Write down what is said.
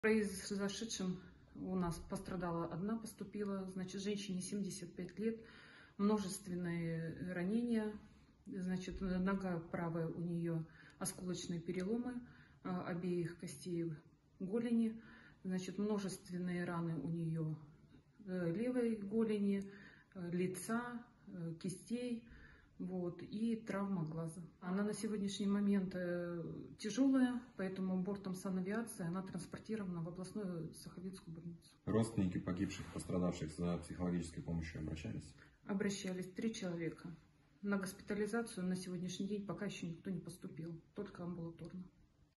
Произошедшем у нас пострадала одна, поступила, значит, женщине 75 лет, множественные ранения, значит, нога правая у нее осколочные переломы обеих костей голени, значит, множественные раны у нее левой голени, лица, кистей. Вот, и травма глаза. Она на сегодняшний момент тяжелая, поэтому бортом санавиации она транспортирована в областную Сахалинскую больницу. Родственники погибших, пострадавших за психологической помощью обращались? Обращались 3 человека. На госпитализацию на сегодняшний день пока еще никто не поступил, только амбулаторно.